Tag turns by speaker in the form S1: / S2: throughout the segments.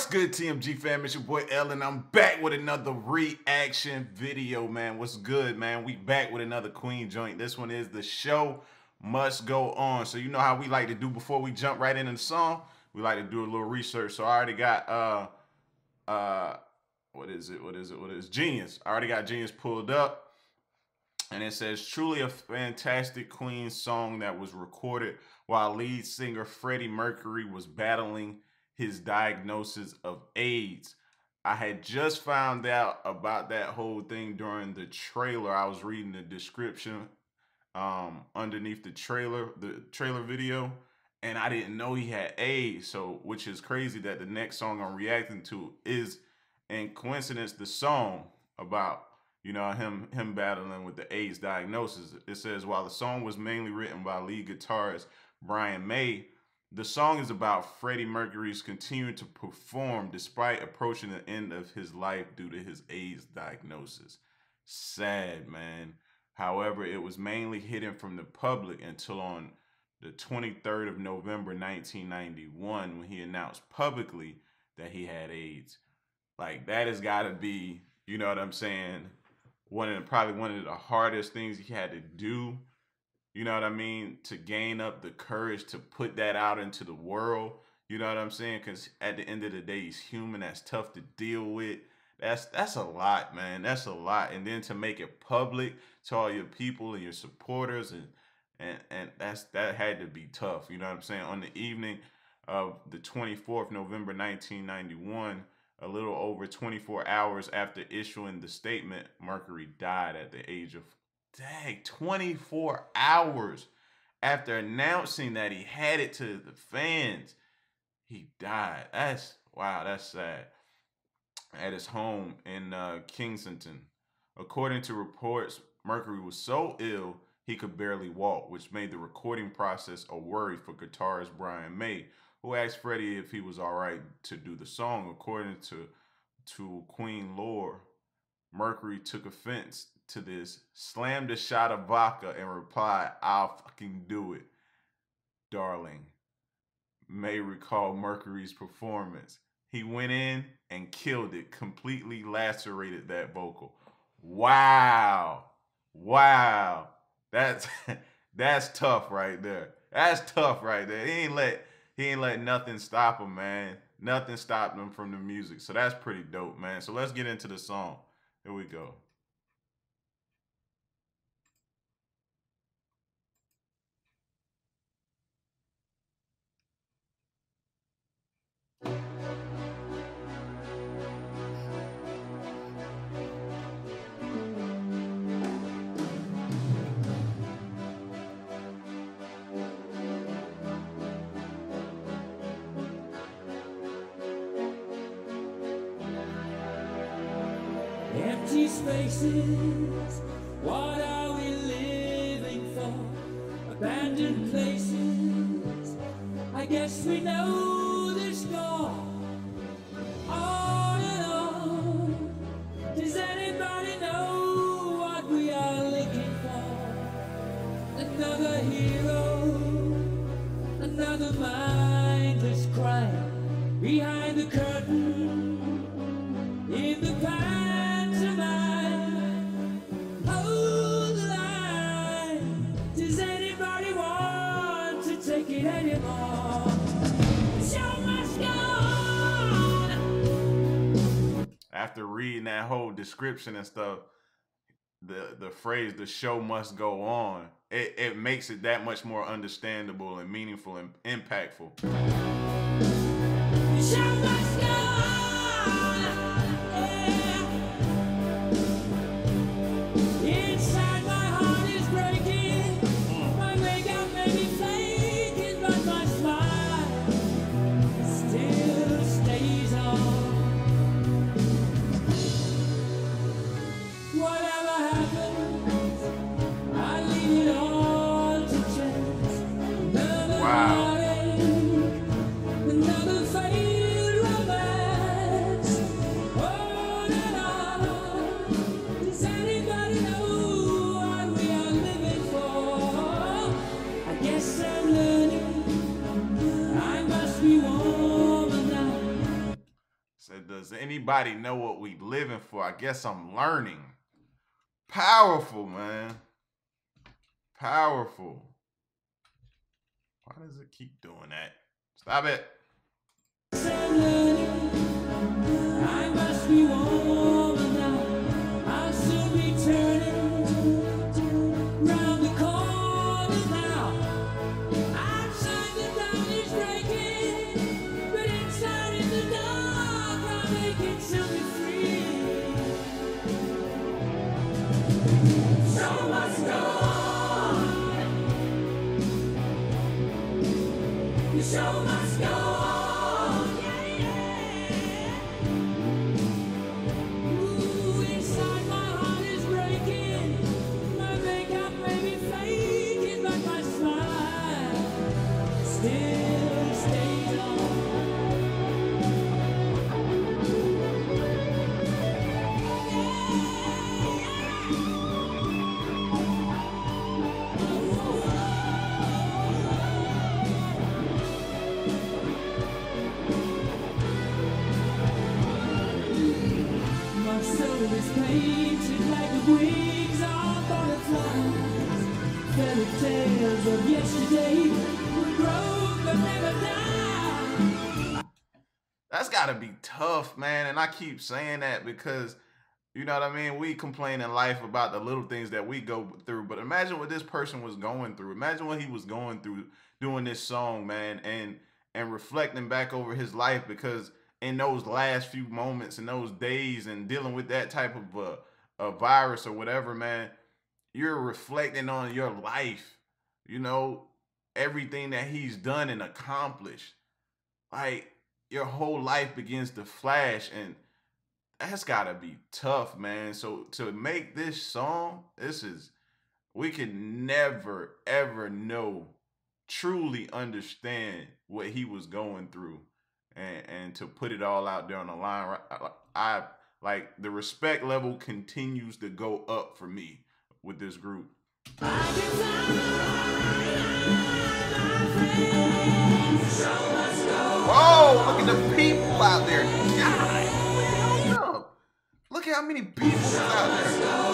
S1: good, TMG fam? It's your boy L, and I'm back with another reaction video, man. What's good, man? We back with another Queen joint. This one is The Show Must Go On. So you know how we like to do before we jump right into the song? We like to do a little research. So I already got what is Genius. I already got Genius pulled up. And it says, truly a fantastic Queen song that was recorded while lead singer Freddie Mercury was battling his diagnosis of AIDS. I had just found out about that whole thing during the trailer. I was reading the description underneath the trailer video, and I didn't know he had AIDS. So, which is crazy that the next song I'm reacting to is, in coincidence, the song about, you know, him battling with the AIDS diagnosis. It says, while the song was mainly written by lead guitarist Brian May, the song is about Freddie Mercury's continuing to perform despite approaching the end of his life due to his AIDS diagnosis. Sad, man. However, it was mainly hidden from the public until on the 23rd of November, 1991, when he announced publicly that he had AIDS. Like, that has got to be, you know what I'm saying, probably one of the hardest things he had to do, you know what I mean, to gain up the courage to put that out into the world, you know what I'm saying, because at the end of the day, he's human. That's tough to deal with. That's a lot, man. That's a lot. And then to make it public to all your people and your supporters, and that had to be tough, you know what I'm saying. On the evening of the 24th November 1991, a little over 24 hours after issuing the statement, Mercury died at the age of, 24 hours after announcing that he had it to the fans. He died. Wow, that's sad. At his home in Kensington. According to reports, Mercury was so ill he could barely walk, which made the recording process a worry for guitarist Brian May, who asked Freddie if he was all right to do the song. According to Queen lore, Mercury took offense to this, slammed a shot of vodka, and replied, "I'll fucking do it, darling." May recall Mercury's performance. He went in and killed it, completely lacerated that vocal. Wow. Wow. That's tough right there. That's tough right there. He ain't let nothing stop him, man. Nothing stopped him from the music. So that's pretty dope, man. So let's get into the song. Here we go.
S2: Empty spaces, what are we living for? Abandoned places, I guess we know the score. On and on, does anybody know what we are looking for? Another hero, another mindless crime, behind the curtain, in the past.
S1: After reading that whole description and stuff, the phrase "the show must go on," it makes it that much more understandable and meaningful and impactful.
S2: The show must go on, yeah. Inside my heart is breaking. My makeup may be flaking, but my smile still stays on. Whatever happens, I leave it all to chance. Another heartache, another failed romance. On and on. Does anybody know what we are living for? I guess I'm learning I must be warmer now.
S1: Does anybody know what we living for? I guess I'm learning. Powerful, man. Powerful. Why does it keep doing that? Stop it.
S2: I must be warm now. I'll soon be turning round the corner now. Outside the dawn is breaking, but inside in the dark I'm making something free. Show must go on. The show must go on. Ooh, inside my heart is breaking. My makeup may be faking, but my smile still stays on. My soul is painted like the wings of butterflies. Fairy tales of yesterday will grow but never die.
S1: That's gotta be tough, man. And I keep saying that because, you know what I mean? We complain in life about the little things that we go through. But imagine what this person was going through. Imagine what he was going through doing this song, man, and reflecting back over his life, because in those last few moments, in those days, and dealing with that type of a virus or whatever, man, you're reflecting on your life, you know, everything that he's done and accomplished. Like, your whole life begins to flash, and that's gotta be tough, man. So to make this song, we can never ever know, truly understand what he was going through, and to put it all out there on the line. I like, the respect level continues to go up for me with this group.
S2: I can fly, my friends. Show must go
S1: Whoa, look at the people out there. God, hold up. Look at how many people is out there.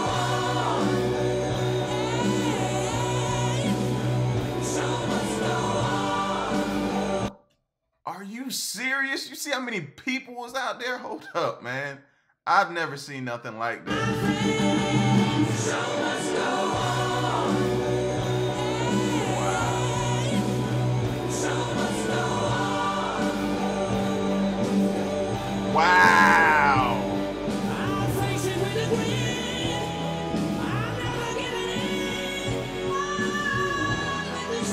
S1: Are you serious? You see how many people was out there? Hold up, man. I've never seen nothing like that. Wow.
S2: I'll face it with a grin. I'm never giving in. On with the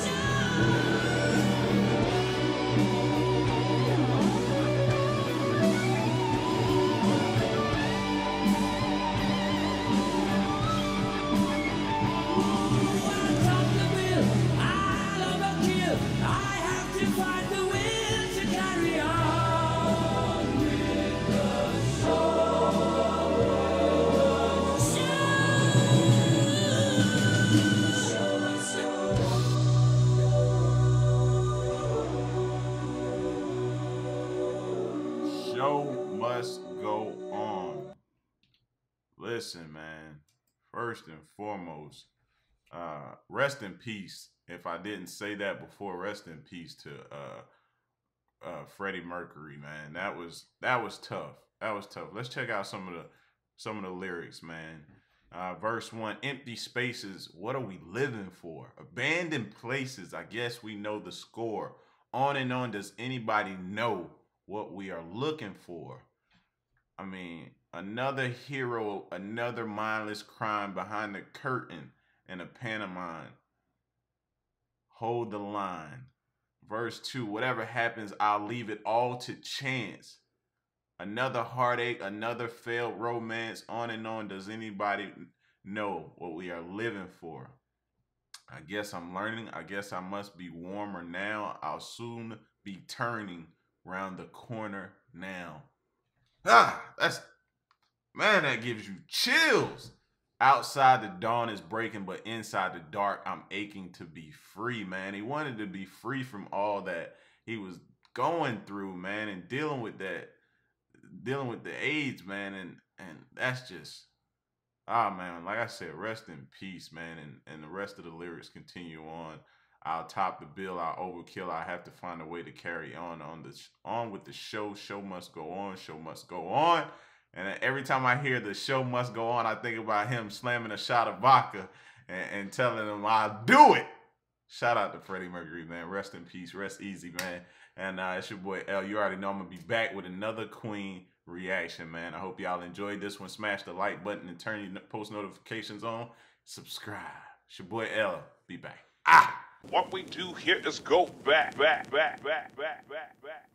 S2: I'll top the bill. I'll overkill. I have to find the will to carry on with the
S1: Show must go on. Listen, man. First and foremost, rest in peace. If I didn't say that before, rest in peace to Freddie Mercury, man. That was tough. That was tough. Let's check out some of the lyrics, man. Verse 1, empty spaces, what are we living for? Abandoned places, I guess we know the score. On and on, does anybody know what we are looking for? I mean, another hero, another mindless crime behind the curtain and a pantomime. Hold the line. Verse 2, whatever happens, I'll leave it all to chance. Another heartache, another failed romance, on and on. Does anybody know what we are living for? I guess I'm learning. I guess I must be warmer now. I'll soon be turning round the corner now. Man, that gives you chills. Outside the dawn is breaking, but inside the dark, I'm aching to be free, man. He wanted to be free from all that he was going through, man, and dealing with dealing with the AIDS, man, and that's just, ah, man, like I said, rest in peace, man, and the rest of the lyrics continue on. I'll top the bill, I'll overkill, I have to find a way to carry on with the show. Show must go on, show must go on. And every time I hear the show must go on, I think about him slamming a shot of vodka and telling him I'll do it. Shout out to Freddie Mercury, man. Rest in peace, rest easy, man. And it's your boy L. You already know I'm gonna be back with another Queen reaction, man. I hope y'all enjoyed this one. Smash the like button and turn your post notifications on. Subscribe. It's your boy L. Be back.
S3: What we do here is go back.